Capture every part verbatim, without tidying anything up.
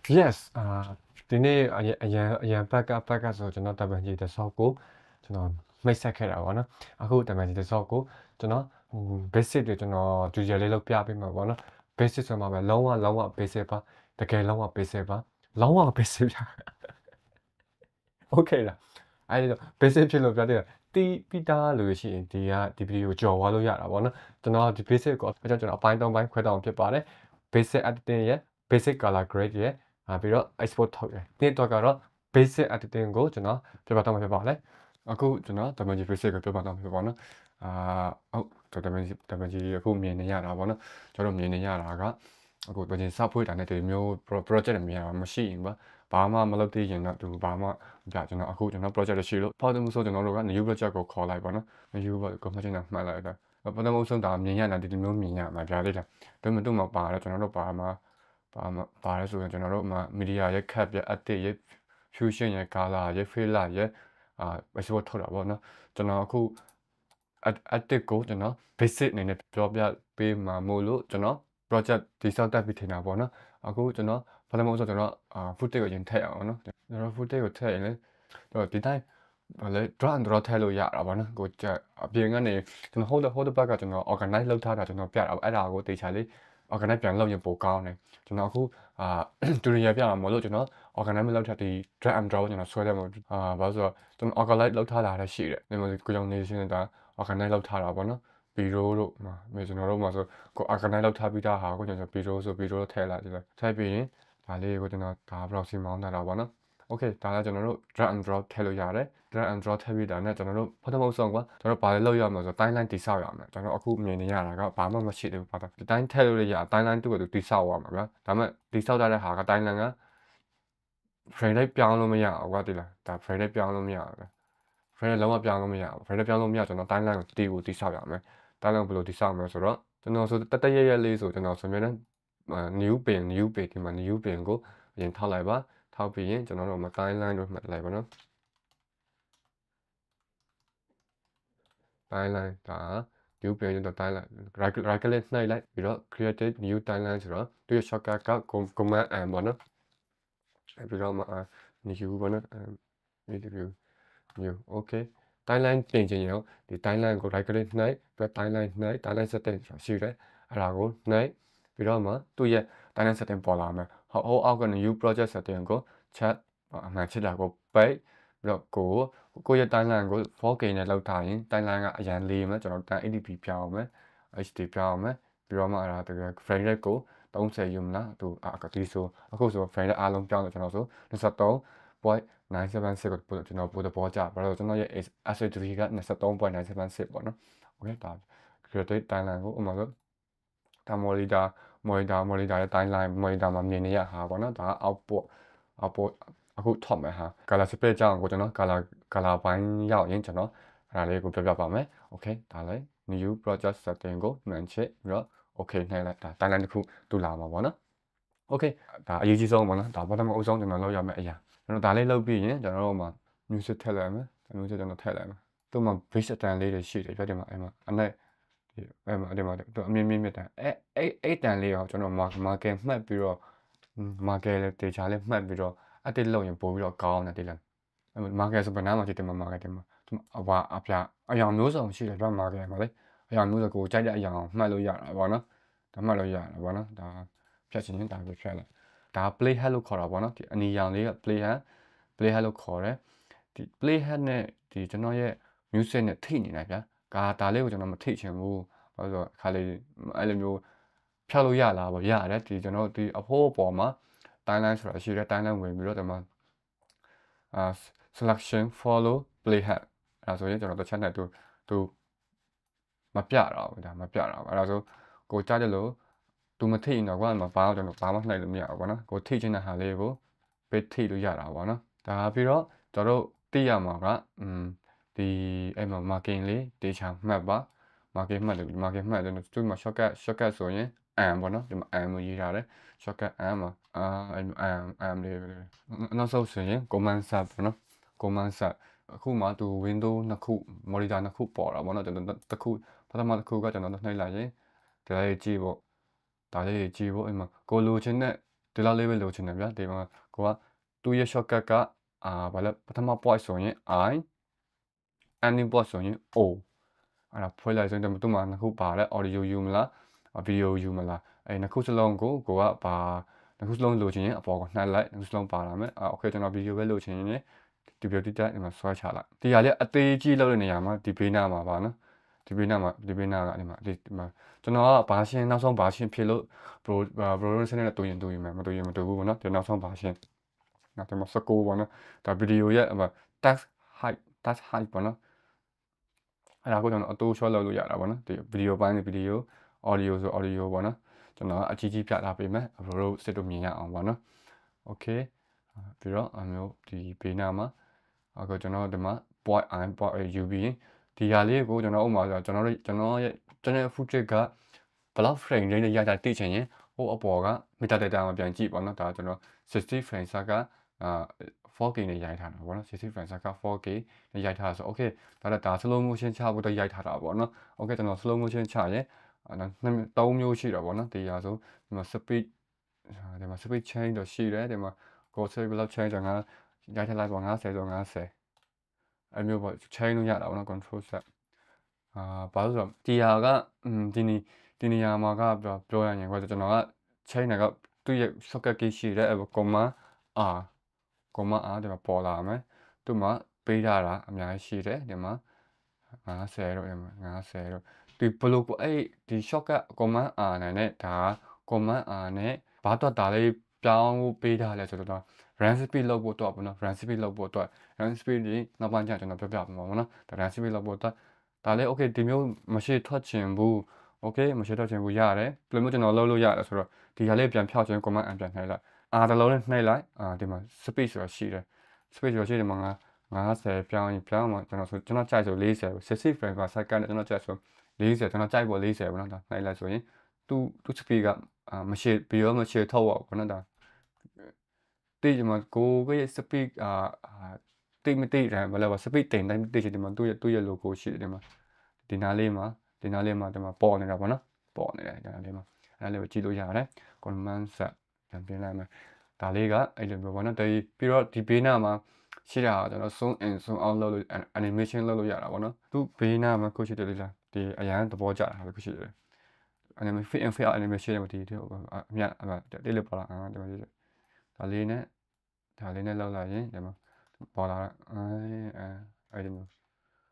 yes အာဒီနေ့အရင်အရင်အရင်ဘက်ကဘက်ကဆိုကျွန်တော်တပန်ကြီးတစ်ဆော့ကိုကျွန်တော်မိတ်ဆက်ခဲ့တာပေါ့နော်အခုတပန်ကြီးတစ်ဆော့ကိုကျွန်တော်ဟို basic တွေကျွန်တော် tutorial လေးလုပ်ပြပေးမှာပေါ့နော် basic ဆိုမှပဲလုံးဝလုံးဝ basic ပါတကယ်လုံးဝ basic ပါလုံးဝ basic ပါ okay လားအဲ့ဒီတော့ basic ဖြစ်လို့ပြတဲ့တီးပြီးသားလို့ရှိရင်ဒီကဒီ video ကြော်သွားလို့ရတာပေါ့နော်ကျွန်တော်ဒီ basic ကိုကျွန်တော်အပိုင်း၃ပိုင်းခွဲတောင်းဖြစ်ပါတယ် basic editing ရဲ့ basic color grade ရဲ့ပြီးတော့ export ထုတ်တယ်ဒီတော့ကတော့ basic editing ကိုကျွန်တော်ပြပတော့မှာဖြစ်ပါတယ်အခုကျွန်တော် W G basic ကိုပြပတော့မှာဖြစ်ပါတော့အာဟုတ် W G W G အခုမြင်နေရတာပေါ့နော်ကျွန်တော်မြင်နေရတာကအခုပြန်စဖွေးတာနဲ့ဒီမျိုး project တွေမြင်ရတာမရှိရင်ပါဘာမှမလုပ်သေးရင်တော့သူဘာမှပြကျွန်တော်အခုကျွန်တော် project ရှိလို့ပေါ့တယ်မှုဆိုကျွန်တော်တို့က new project ကိုခေါ်လိုက်ပါနော် new project ကိုမှကျွန်တော်မှတ်လိုက်တာပေါ့တယ်မှုဆုံးတာမြင်ရတာဒီလိုမျိုးမြင်ရမှာပြလေးလားဒါပေမဲ့သူ့မှာပါတော့ကျွန်တော်တို့ပါမှာပါမှာပါလဲဆိုရင်ကျွန်တော်တို့မှာ media ရဲ့ cap ရဲ့ edit ရဲ့ fusion ရဲ့ color ရဲ့ filter ရဲ့အာ export ထုတ်တာပေါ့နော်ကျွန်တော်အခု edit ကိုကျွန်တော် basic အနေနဲ့ပြောပြပေးမှာမို့လို့ကျွန်တော် project တိစောက်တက်ပြီးထင်တာပေါ့နော်အခုကျွန်တော်ဘာလို့မဆိုကျွန်တော်အာ footage ကိုရင်ထည့်အောင်နော်ကျွန်တော် footage ကိုထည့်ရင်လေဒီတိုင်းဘာလဲ draw and draw ထည့်လို့ရတာပေါ့နော်ကိုအပြင်ကနေကျွန်တော် hold hold back ကကျွန်တော် organize လုပ်ထားတာကျွန်တော်ပြတာအဲ့ဒါကိုတေချာလေး organize ပြန်လုပ်ရင်ပိုကောင်းတယ်ကျွန်တော်အခုအာ tutorial ပြမှာမလို့ကျွန်တော် organize မလုပ်ထားဒီ drag and draw ကျွန်တော်ဆွဲတယ်မို့အာဘာလို့ဆိုတော့ကျွန်တော် organize လုပ်ထားတာလည်းရှိတယ်ဒီမှာကိုကြောင်နေရှင်းတာ organize လုပ်ထားတာပေါ့နော်ဗီဒီယိုတို့မှာကျွန်တော်တို့မှာဆိုကို organize လုပ်ထားပြီးသားဟာကိုကျွန်တော်ဗီဒီယိုဆိုဗီဒီယိုထည့်လိုက်ဒီလိုထည့်ပြီးရင်ဒါလေးကိုကျွန်တော်ဒါ proxy မောင်းတာပေါ့နော် okay ဒါလည်းကျွန်တော်တို့ drag and drop ထည့်လို့ရတယ် drag and drop ထည့်ပြီးတာနဲ့ကျွန်တော်တို့ပထမဆုံးကကျွန်တော်ဘာလဲလုပ်ရမလဲဆိုတော့ timeline တိဆောက်ရမယ်ကျွန်တော်အခုမြင်နေရတာကဘာမှမရှိသေးဘူးပါတော့ဒီတိုင်းထည့်လို့ရ timeline သူ့ကိုသူတိဆောက်ရမှာဗျာဒါပေမဲ့တိဆောက်တဲ့ဟာက timeline က frame rate ပြောင်းလို့မရဘူးကွာဒီလားဒါ frame rate ပြောင်းလို့မရဘူး frame rate လုံးဝပြောင်းလို့မရဘူး frame rate ပြောင်းလို့မရကျွန်တော် timeline ကိုတီးကိုတိဆောက်ရမယ် timeline ဘယ်လိုတိဆောက်မလဲဆိုတော့ကျွန်တော်ဆိုတတရရလေးဆိုကျွန်တော်ဆိုမြဲတမ်း new pin new pin ဒီမှာ new pin ကိုအရင်ထောက်လိုက်ပါထောက်ပြီးရင်ကျွန်တော်တို့မှာ timeline တို့မှတ်လိုက်ပါနော် timeline ဒါ new pin တို့ timeline right right click နှိပ်လိုက်ပြီးတော့ create new timeline ဆိုတော့သူရဲ့ shortcut က command M ပေါ့နော်ပြီးတော့မှ new ပေါ့နော် new new okay timeline ပြင်ချင်ရင်ဒီ timeline ကို right click နှိပ်ပြီး timeline နှိပ် timeline setting ဆိုတာရှိတယ်အဲ့ဒါကိုနှိပ်ပြီးတော့မှသူ့ရဲ့ timeline setting ပေါ်လာမယ်ဟိုအောက်က new project setting ကို chat အမှန်ချစ်တာကိုပိတ်ပြီးတော့ကိုကိုရဲ့ timeline ကို four K နဲ့လောက်ထားရင် timeline ကအရန်လေးမယ်ကျွန်တော် ten eighty p ပြောင်းအောင်မယ် H D ပြောင်းအောင်မယ်ပြီးတော့မှအဲ့ဒါတကယ် frame rate ကိုthirtyယူမလားသူအကတိဆိုအခုဆို frame rate အားလုံးပြောင်းလို့ကျွန်တော်ဆိုtwenty-three point nine seven six ကိုကျွန်တော်ပို့တဲ့ပေါ်ကြဘာလို့ကျွန်တော်ရဲ့ S H D ကtwenty-three point nine seven sixပေါ့နော် okay ဒါ create timeline ကိုဥပမာဆိုဒါ monitor monitor monitor ရဲ့ timeline monitor မှာမြင်နေရဟာပေါ့နော်ဒါ output output အခုထွက်မယ်ဟာ color split ကြောင်းကိုကျွန်တော် color color ဘိုင်းရောက်ရင်ကျွန်တော်အဲ့ဒါလေးကိုပြပြပါမယ် okay ဒါလည်း new project setting ကိုမှန်ချစ်ပြီးတော့ okay နှိပ်လိုက်ဒါ timeline တစ်ခုတူလာမှာပေါ့နော် okay ဒါအရေးကြီးဆုံးပေါ့နော်ဒါပထမအဆုံးကျွန်တော်လုပ်ရမယ့်အရာကျွန်တော်ဒါလေးလုပ်ပြီးရင်ကျွန်တော်တို့မှာ music ထည့်လိုက်မယ် music ကျွန်တော်ထည့်လိုက်မယ်သူ့မှာ bass အတန်လေးတွေရှိတယ်ပြတယ်မှာအဲ့မှာအနဲ့ဒီအဲ့မှာဒီမှာသူအမြင့်မြင့်မြင့်တန်အဲ့အဲ့အဲ့တန်လေးရောကျွန်တော် market မှတ်ပြီးတော့ market လေးတေချာလေးမှတ်ပြီးတော့ edit လုပ်ရင်ပို့ပြီးတော့ကောင်းတယ်တိလား market ဆိုဘယ်နားမှာကြည့်တယ်မှာ market တင်မှာအဝါအပြအယောင်မျိုးစုံရှိတယ်ဗျ market မှာလေအယောင်မျိုးစုံကိုကြိုက်တဲ့အယောင်မှတ်လို့ရတာပေါ့နော်ဒါမှတ်လို့ရတာပေါ့နော်ဒါဖြတ်ချင်ရင်ဒါပဲဖြတ်လိုက်ဒါ play head လို့ခေါ်တာပေါ့နော်ဒီအနီရောင်လေးက play head play head လို့ခေါ်တယ်ဒီ play head နဲ့ဒီကျွန်တော်ရဲ့ music နဲ့ထိနေတယ်ဗျာဒါဒါလေးကိုကျွန်တော်မထိချင်ဘူးဘာလို့ဆိုတော့ခါလေးအဲ့လိုမျိုးဖြတ်လို့ရလားပေါ့ရတယ်ဒီကျွန်တော်ဒီအဖိုးအပေါ်မှာ timeline ဆိုတာရှိတယ် timeline ဝင်ပြီးတော့ဒီမှာအာ selection follow play head အဲ့ဒါဆိုရင်ကျွန်တော်တစ်ချက်နဲ့သူသူမပြတာဘူးဒါမပြတာဘူးအဲ့ဒါဆိုကိုကြားတယ်လို့သူမထိရင်တော့ကွာမဘာတော့ကျွန်တော်ဘာမှနှိုက်လို့မရဘူးကွာနော်ကိုထိချင်တဲ့ဟာလေးကိုပေးထိလို့ရတာပေါ့နော်ဒါပြီးတော့ကျွန်တော်တို့သိရမှာကอืมဒီအဲ့မှာ marking လေးတေချာမှတ်ပါ marking မှတ်တယ် marking မှတ်တယ်သူမှာ shortcut shortcut ဆိုရင် M ပေါ့နော်ဒီမှာ M ကိုရေးထားတယ် shortcut M မှာအာ M M လေးနောက်ဆုံးဆိုရင် command set ပေါ့နော် command set အခုမှသူ window နှစ်ခု monitor နှစ်ခုပေါ်တာပေါ့နော်ကျွန်တော်တစ်ခုပထမတစ်ခုကကျွန်တော်နှိပ်လိုက်ရင်ဒါလေးကြည့်ဖို့ဒါလေးကြည့်ဖို့အဲ့မှာကိုလိုချင်တဲ့ဒီလောက်လေးပဲလိုချင်တယ်ဗျာဒီမှာကိုကသူ့ရဲ့ shortcut ကအာဘာလဲပထမ point ဆိုရင် I ending point ဆိုရင် O အဲ့ဒါဖွင့်လိုက်ဆိုရင်သူ့မှာနှစ်ခုပါတယ် audio ယူမလား video ယူမလားအဲ့နှစ်ခုစလုံးကိုကိုကပါနှစ်ခုစလုံးလိုချင်ရင်အပေါ်ကနှိုက်လိုက်နှစ်ခုစလုံးပါလာမယ်โอเคကျွန်တော် video ပဲလိုချင်ရင်ဒီ video တိတက်ဒီမှာဆွဲချလိုက်ဒီဟာလေးအသေးကြီးလောက်တဲ့နေရာမှာဒီဘေးနားမှာပါနော်ဒီဘေးနားမှာဒီဘေးနားကဒီမှာဒီမှာကျွန်တော်ကဘာရှင်းနောက်ဆုံးဘာရှင်းဖြစ်လို့ pro pro စနစ်နဲ့တူရင်တူရင်မတူရင်မတူဘူးပေါ့နော်ဒီနောက်ဆုံးဘာရှင်းနောက်ဒီမှာစကိုပေါ့နော်ဒါ video ရဲ့ text height text height ပေါ့နော်အဲ့ဒါကိုကျွန်တော်အတူ short လုပ်လို့ရတာပေါ့နော်ဒီ video ပိုင်းနဲ့ video audio ဆို audio ပေါ့နော်ကျွန်တော်အကြီးကြီးပြထားပေးမယ်ဘရိုတို့စစ်တို့မြင်ရအောင်ပေါ့နော် okay ပြီးတော့အမျိုးဒီဘေးနားမှာအခုကျွန်တော်ဒီမှာ point I point U ပြီးရင်ဒီဟာလေးကိုကျွန်တော်ဥပမာဆိုကျွန်တော်တို့ကျွန်တော်ရဲ့ကျွန်တော် footage ကဘယ်လောက် frame rate နဲ့ရတာသိချင်ရင်ဟိုအပေါ်က metadata မှာပြန်ကြည့်ပေါ့နော်ဒါကျွန်တော်sixty frame per second အာ four K နဲ့ရိုက်ထားတာပေါ့နော်sixty frame per second four K နဲ့ရိုက်ထားဆို okay ဒါလည်းဒါ slow motion ချဖို့တော့ရိုက်ထားတာပေါ့နော် okay ကျွန်တော် slow motion ချရင်သုံးမျိုးရှိတာပေါ့နော်ဒီဟာဆိုဒီမှာ speed ဒီမှာ speed change တော့ရှိတယ်ဒီမှာ go speed ဘယ်လောက် change ဆိုငါရိုက်ထားလိုက်ပေါ့ninetyဆိုninetyအဲ့မျိုးပေါ့ change လို့ရတာပေါ့နော် control set အာဘာလို့ဆိုတော့ဒီဟာကဒီနေဒီနေရာမှာကပြောရရင်ကွာကျွန်တော်က change တာကသူ့ရဲ့ shortcut key ရှိတယ်အဲ့ command R command R ဒီမှာပေါ်လာမယ်သူ့မှာပေးထားတာအများကြီးရှိတယ်ဒီမှာninetyတော့ဒီမှာninetyတော့ဒီဘလို့ကိုအဲ့ဒီ shortcut command R နဲ့ဒါ command R နဲ့ဘာတော့ဒါလေးပြောင်းပေးထားလဲဆိုတော့ run speed လောက်ဖို့တော့ပေါ့နော် run speed လောက်ဖို့တော့ run speed ဒီနောက်ပိုင်းကျကျွန်တော်ပြောပြပါမယ်ပေါ့နော်ဒါ run speed လောက်ဖို့တော့ဒါလေး okay ဒီမျိုးမရှိထွက်ချင်ဘူး okay မရှိထွက်ချင်ဘူးရတယ်ဘယ်လိုမျိုးကျွန်တော်လုပ်လို့ရတယ်ဆိုတော့ဒီဟာလေးပြန်ဖြောက်ချင် command R ပြန်နှိုက်လိုက် R တစ်လုံးနဲ့နှိုက်လိုက်အာဒီမှာ speed ဆိုတာရှိတယ် speed ဆိုတာရှိတယ်မှာninetyပြောင်းရင်ပြောင်းမှာကျွန်တော်ဆိုကျွန်တော်ကြိုက်ဆိုforty sixty frame per second နဲ့ကျွန်တော်ကြိုက်ဆိုfortyကျွန်တော်ကြိုက်ပေါ်fortyပေါ့နော်ဒါနှိုက်လိုက်ဆိုရင်သူ့သူ့ speed ကမရှိဘီရောမရှိထောက်ပါဘူးနော်ဒါတိကျမှာကိုရဲ့ speed အာတိမတိတယ်ဘာလဲပါ speed တင်တိုင်းတိကျတယ်မှာသူ့ရဲ့သူ့ရဲ့ logo ရှိတယ်ဒီမှာဒီနားလေးမှာဒီနားလေးမှာဒီမှာပေါ်နေတာပေါ့နော်ပေါ်နေတယ်ဒီနားလေးမှာအဲ့လေးကိုကြည့်လို့ရတယ် command set ပြန်ပြင်လိုက်မယ်ဒါလေးကအဲ့လိုမျိုးပေါ့နော်ဒီပြီးတော့ဒီဘေးနားမှာရှိတာကျွန်တော် zoom in zoom out လုပ်လို့ animation လုပ်လို့ရတာပေါ့နော်သူဘေးနားမှာခုရှိတယ်လေလားဒီအရန်သဘောကျတာပဲခုရှိတယ် animation fit in fit out animation ကိုဒီအမြတ်တိလို့ပေါ်လာအာဒီမှာဒါလေးနဲ့ဒါလေးနဲ့လောက်လာရင်ဒီမှာပေါ်လာအဲအဲ့ဒီမျိုး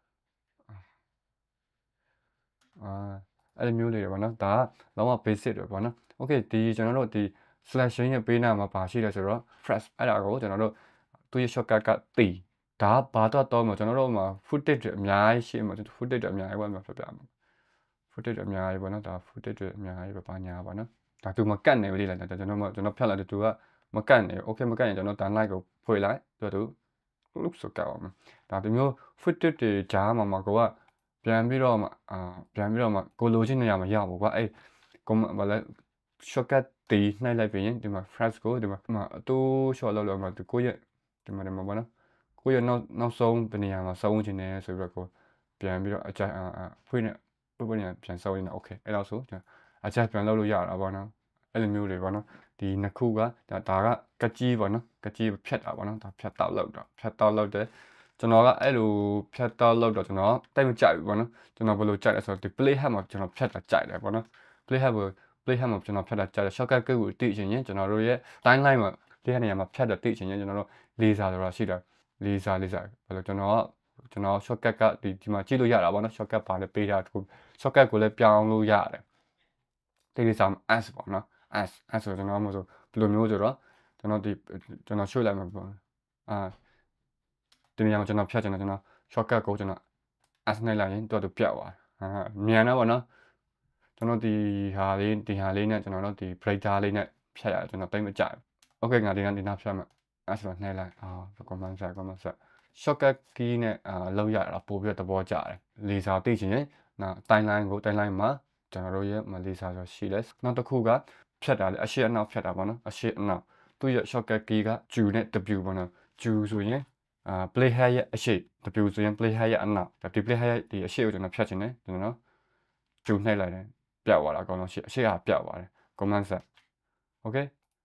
အာအဲ့ဒီမျိုးလေးတွေပေါ့နော်ဒါကလုံးဝ basic တွေပေါ့နော် okay ဒီကျွန်တော်တို့ဒီ selection ရဲ့ပေးနာမှာပါရှိတယ်ဆိုတော့ fresh အဲ့ဒါကိုကျွန်တော်တို့သူ့ရဲ့ shortcut ကတီဒါဘာတော့တော့မှာကျွန်တော်တို့မှာ footage တွေအများကြီးရှိမှာ footage တွေအများကြီးပေါ့မှာပြပြမှာ footage တွေအများကြီးပေါ့နော်ဒါ footage တွေအများကြီးပဲပါညာပါနော်ဒါသူမကတ်နေဘူးလေလားကျွန်တော်ကျွန်တော်ဖြတ်လိုက်တယ်သူကမကတ်နေ okay မကတ်ရင်ကျွန်တော် download ကိုဖွင့်လိုက်သူသူ look ဆိုကောက်အောင်ဒါဒီမျိုး footage တွေကြားမှာမှာကိုကပြန်ပြီးတော့မှအာပြန်ပြီးတော့မှကိုလိုချင်နေရမှာရပါကွာအဲ့ကိုဘာလဲ shortcut တီးနှိုက်လိုက်ပြီးရင်ဒီမှာ fresh ကိုဒီမှာအတူ short လောက်လောက်မှာဒီကိုရဲ့ဒီမှာဒီမှာပေါ့နော်ကိုရဲ့နောက်နောက်ဆုံးဘယ်နေရာမှာစောင်းချင်တယ်ဆိုပြီးတော့ကိုပြန်ပြီးတော့အကြအာဖွင့်နေဖွင့်နေပြန်စောင်းနေ okay အဲ့တော့ဆိုအကြပြန်လုပ်လို့ရတာပေါ့နော်အဲ့လိုမျိုးတွေပေါ့နော်ဒီနှစ်ခုကဒါဒါကကကြီးပေါ့နော်ကကြီးဖြတ်တာပေါ့နော်ဒါဖြတ်တောက်လောက်တာဖြတ်တောက်လောက်တယ်ကျွန်တော်ကအဲ့လိုဖြတ်တောက်လောက်တော့ကျွန်တော်တိတ်မကြိုက်ဘူးပေါ့နော်ကျွန်တော်ဘယ်လိုကြိုက်လဲဆိုတော့ဒီ play hat မှာကျွန်တော်ဖြတ်တာကြိုက်တယ်ပေါ့နော် play hat ကို play hat မှာကျွန်တော်ဖြတ်တာကြိုက်တယ် shortcut key ကိုတိချင်ရင်ကျွန်တော်တို့ရဲ့ timeline မှာ play hat နေရာမှာဖြတ်တာတိချင်ရင်ကျွန်တော်တို့ laser ဆိုတာရှိတယ် laser laser ဘယ်လိုကျွန်တော်ကကျွန်တော် shortcut ကဒီဒီမှာကြည့်လို့ရတာပေါ့နော် shortcut ပါလဲပေးတာတခု shortcut ကိုလည်းပြောင်းလို့ရတယ်ဒီ laser s ပေါ့နော် s s ဆိုကျွန်တော်မှဆိုဘယ်လိုမျိုးဆိုတော့ကျွန်တော်ဒီကျွန်တော်ရွှေ့လိုက်မှာပေါ့အာဒီနေရာမှာကျွန်တော်ဖြတ်ချင်တယ်ကျွန်တော် shortcut ကိုကျွန်တော် s နဲ့လိုက်ရင်တော်တော်ပြောက်သွားဟာမြန်တော့ပေါ့နော်ကျွန်တော်ဒီဟာလေးဒီဟာလေးနဲ့ကျွန်တော်တို့ဒီ breaker လေးနဲ့ဖြတ်ရတယ်ကျွန်တော်တိတ်မကြိုက်ဘူး okay ငါဒီကဒီနားဖြတ်မှာ s မှာနှိုက်လိုက်အာ command set command set shortcut key နဲ့အာလောက်ရတာပို့ပြီးတော့သဘောကျတယ် laser သိချင်ရင်နောက် timeline ကို timeline မှာကျွန်တော်တို့ရဲ့ laser ဆိုရှိတယ်နောက်တစ်ခုကဖြတ်တာလေအရှိအနောက်ဖြတ်တာပေါ့နော်အရှိအနောက်သူ့ရဲ့ shortcut key က Q နဲ့ W ပေါ့နော် Q ဆိုရင်အာ play hat ရဲ့အရှိ W ဆိုရင် play hat ရဲ့အနောက်ဒီ play hat ရဲ့ဒီအရှိကိုကျွန်တော်ဖြတ်ချင်တယ်ကျွန်တော် Q နှိပ်လိုက်တယ်ပြောက်သွားတာအကောင်လုံးအရှိအရှိကပြောက်သွားတယ် command set okay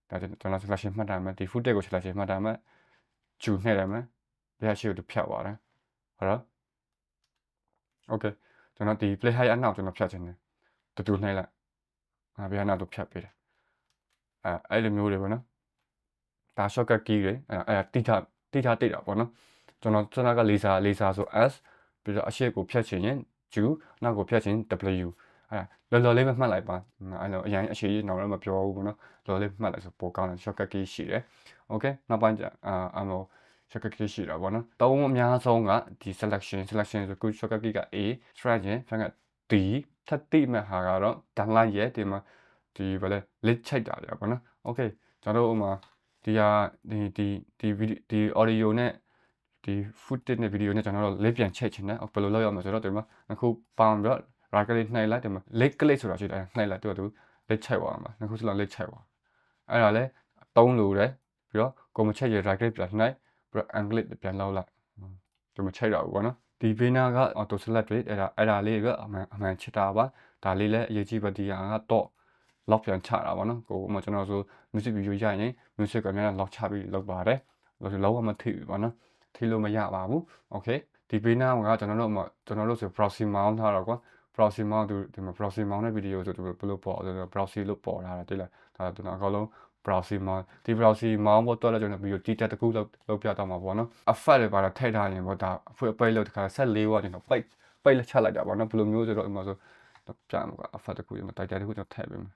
ဒါကျွန်တော် selection မှတ်ထားမယ်ဒီ footage ကို selection မှတ်ထားမယ်ကျူနှိပ်လိုက်မယ်ဘယ်ရှိကိုဖြတ်သွားတယ်ဟုတ်လား okay ကျွန်တော်ဒီ play high အနောက်ကျွန်တော်ဖြတ်ချင်တယ်တူတူနှိပ်လိုက်ငါဘယ်အနောက်တော့ဖြတ်ပေးတယ်အဲအဲ့လိုမျိုးတွေပေါ့နော်ဒါ shortcut key တွေအဲအဲတိထတိထတိတာပေါ့နော်ကျွန်တော်ကျွန်တော်က laser laser ဆို S ပြီးတော့အရှိကိုဖြတ်ချင်ရင် Q နောက်ကိုဖြတ်ချင် W အဲလော်လော်လေးပဲမှတ်လိုက်ပါအဲ့လိုအရင်အရှိနောက်တော့မပြောဘူးပေါ့နော်လော်လေးမှတ်လိုက်ဆိုပိုကောင်းတယ် shortcut key ရှိတယ် okay နောက်ပိုင်းကျအာအမော shortcut key ရှိတာပေါ့နော်သုံးအများဆုံးကဒီ selection selection ဆိုခု shortcut key က A stretch ရင်ဖန်က D ထပ်တိမဲ့ဟာကတော့ downline ရဲ့ဒီမှာဒီဘာလဲ list ချိတ်တာပြပေါ့နော် okay ကျွန်တော်တို့ဥမာဒီဟာဒီဒီဒီဒီ audio နဲ့ဒီ footage နဲ့ video နဲ့ကျွန်တော်တို့ list ပြန်ချိတ်ချင်တယ်ဘယ်လိုလုပ်ရမလဲဆိုတော့ဒီမှာအခုပေါင်ပြီးတော့ right click နှိပ်လိုက်ဒီမှာ list click ဆိုတာရှိတယ်နှိပ်လိုက်သူကသူ list ချိတ်သွားမှာအခုစလုံး list ချိတ်သွားအဲ့ဒါလဲသုံးလို့တယ်ပြီးတော့ကိုမချိတ်ရ right click ပြန်နှိပ်ပြီးတော့ angle ပြန်လောက်လိုက်ဒီမချိတ်တော့ဘူးပေါ့နော်ဒီဘေးနာက auto select တွေအဲ့ဒါအဲ့ဒါလေးကအမှန်အမှန်ချစ်တာပါဒါလေးလည်းအရေးကြီးပါဒီဟာကတော့ lock ပြန်ချတာပါနော်ကိုမှကျွန်တော်ဆို music video ရရင် music ကများ lock ချပြီးလုပ်ပါတယ်လို့လောကမထိဘူးပေါ့နော်ထိလို့မရပါဘူး okay ဒီဘေးနာကကျွန်တော်တို့ကျွန်တော်တို့ဆို proxy mount ထားတော့ကွာ proxy mount ဒီမှာ proxy mount တဲ့ video ဆိုဘယ်လိုပေါ်လဲ proxy လို့ပေါ်လာတာတိလားဒါကျွန်တော်အကောင်လုံး proxy mount ဒီ proxy mount ပေါ်တော့လည်းကျွန်တော် video တိတက်တကူလောက်လောက်ပြတော့မှာပေါ့နော် effect တွေပါတော့ထိထားရင်ပေါ့ဒါအဖွေပိတ်လို့တခါဆက်လေးဝကျွန်တော်ပိတ်ပိတ်လက်ချလိုက်တာပေါ့နော်ဘယ်လိုမျိုးဆိုတော့ဥမာဆိုပြမှာကွာ effect တကူကျွန်တော်တိုက်တိုက်တကူကျွန်တော်ထည့်ပေးမယ်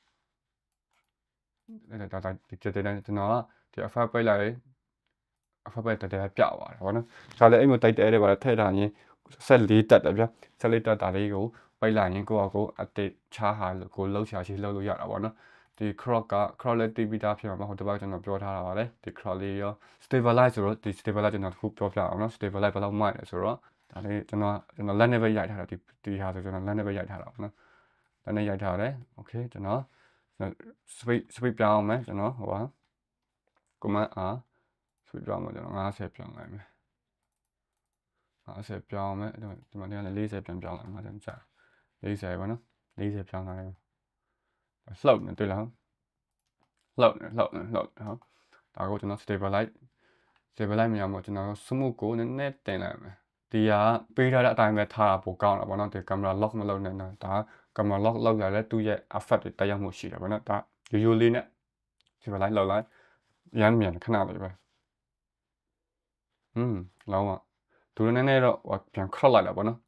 အဲ့ဒါဒါဒီတက်တဲ့ကျွန်တော်ကဒီ effect ပိတ်လိုက် effect ပိတ်တက်တက်ပြသွားတယ်ပေါ့နော်ဒါလည်းအဲ့မျိုးတိုက်တဲ့တွေပါထည့်ထားရင်ဆက်လေးတက်တယ်ဗျဆက်လေးတက်တာလေးကိုပိတ်လိုက်ရင်ကိုယ့်အကို update ချားဟာလို့ကိုလှုပ်ရှားရှိလှုပ်လို့ရတာပေါ့နော်ဒီ crop က crop လေးတီးပြီးသားဖြစ်မှာမဟုတ်တပတ်ကျွန်တော်ပြောထားတာပါလေဒီ crop လေးရော stabilize ဆိုတော့ဒီ stabilize ကျွန်တော်ခုပြောပြအောင်နော် stabilize ဘယ်လောက်မှလဲဆိုတော့ဒါလေးကျွန်တော်ကျွန်တော်လက်နဲ့ပဲရိုက်ထားတာဒီဒီဟာဆိုကျွန်တော်လက်နဲ့ပဲရိုက်ထားတာပေါ့နော်လက်နဲ့ရိုက်ထားတယ် okay ကျွန်တော် speed speed ပြောင်းအောင်မယ်ကျွန်တော်ဟိုပါ command R speed ပြောင်းမယ်ကျွန်တော်50ပြောင်းလိုက်မယ်50ပြောင်းမယ်ဒီမှာလည်း40ပြန်ပြောင်းလိုက်မှာကျွန်တော်40ပေါ့နော်40ပြောင်းလိုက်မယ်လှုပ်နေတွေ့လားလှုပ်နေလှုပ်နေလှုပ်ဟုတ်ဒါကိုကျွန်တော် stabilize stabilize မရမှာကျွန်တော် smooth ကိုနည်းနည်းတင်လိုက်မယ်ဒီဟာပေးထားတဲ့အတိုင်းပဲထားတာပိုကောင်းတာပေါ့နော်ဒီ camera lock မလုပ်နဲ့နော်ဒါ camera lock လောက်ရလဲသူ့ရဲ့ effect တွေတက်ရောက်မှုရှိတယ်ပေါ့နော်ဒါရိုးရိုးလေးနဲ့ stabilize လောက်လိုက်ရမ်းမြန်ခဏလေးပဲอืมလောင်းอ่ะသူနည်းနည်းတော့ပြန်ခရက်လိုက်တာပေါ့နော်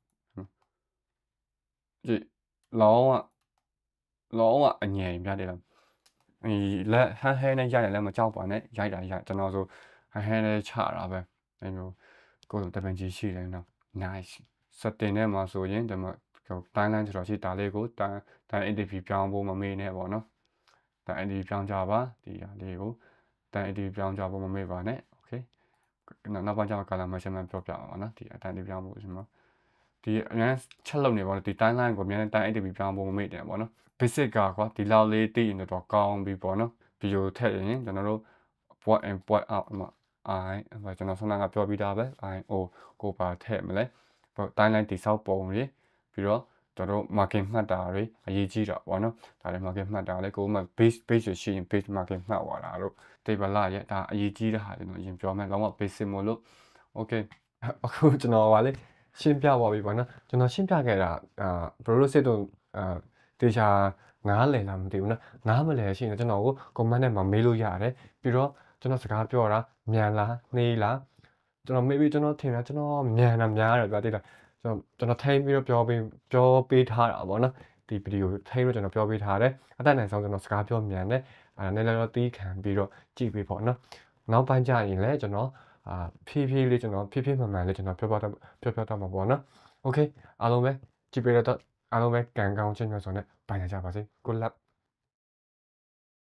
ကြည့်လောင်းอ่ะလောင်းอ่ะအငြိမ်ပြတယ်လားဒီလက်ဟန်းဟဲနဲ့ရိုက်တယ်လည်းမကြောက်ပါနဲ့ရိုက်တာရိုက်ကျွန်တော်ဆိုဟန်းဟဲနဲ့ချတာပဲအဲမျိုးကိုယ်တပင်ကြီးရှိတယ်နော် nice setting ထဲမှာဆိုရင်ဒီမှာ timeline ဆိုတော့ရှိဒါလေးကိုတိုင်းတိုင်း interview ပြောင်းဖို့မမေ့နဲ့ပေါ့နော်တိုင်း interview ပြောင်းကြပါဒီဟာလေးကိုတိုင်း interview ပြောင်းကြဖို့မမေ့ပါနဲ့ okay နောက်ပိုင်းကျတော့ color measurement ပြောပြအောင်ပါနော်ဒီအတိုင်း interview ပြောင်းဖို့ရှင်မဒီအများချက်လုပ်နေပါတော့ဒီ timeline ကိုအများနဲ့တိုင်း interview ပြောင်းဖို့မမေ့တယ်ပေါ့နော် basic ကကွာဒီလောက်လေးသိရင်တော့ကောင်းပြီပေါ့နော် video ထည့်ရင်ကျွန်တော်တို့ point and point out မှာ I ကျွန်တော်ဆွမ်းနာကပြောပြီးသားပဲ I O ကိုပါထည့်မလဲတိုင်းလိုက်တိဆောက်ပုံတွေပြီးတော့ကျွန်တော်တို့ market မှတ်တာတွေအရေးကြီးတာပေါ့နော်ဒါလည်း market မှတ်တာလည်းကိုယ်မှ base base ရှိရင် base market မှတ်သွားတာတို့ table ရဲ့ဒါအရေးကြီးတဲ့ဟာတွေတော့အရင်ပြောမယ်လောက basic မို့လို့ okay အခုကျွန်တော်ကလေရှင်းပြပါပြီပေါ့နော်ကျွန်တော်ရှင်းပြခဲ့တာအာ bro စစ်တို့အာတေချာနားလည်လားမသိဘူးနော်နားမလည်ရှိရင်ကျွန်တော်ကို comment နဲ့မှာမေးလို့ရတယ်ပြီးတော့ကျွန်တော်စကားပြောတာမြန်လားနှေးလားကျွန်တော် maybe ကျွန်တော်ထင်တာကျွန်တော်မြန်တာများတယ်ဗျာတိလားကျွန်တော်ကျွန်တော်ထိန်းပြီးတော့ပြောပေးပြောပေးထားတာပေါ့နော်ဒီဗီဒီယိုထိန်းလို့ကျွန်တော်ပြောပေးထားတယ်အတက်နိုင်ဆုံးကျွန်တော်စကားပြောမြန်တယ်အဲနည်းနည်းတော့တီးခံပြီးတော့ကြည့်ပေးပေါ့နော်နောက်ပိုင်းကျရင်လည်းကျွန်တော်အာဖြည်းဖြည်းလေးကျွန်တော်ဖြည်းဖြည်းမှန်မှန်လေးကျွန်တော်ပြောပြတော့ပြောပြတော့မှာပေါ့နော် okay အားလုံးပဲကြည့်ပေးတော့အားလုံးပဲကံကောင်းခြင်းမျိုးဆိုနဲ့ပိုင်ရကြပါစေ good luck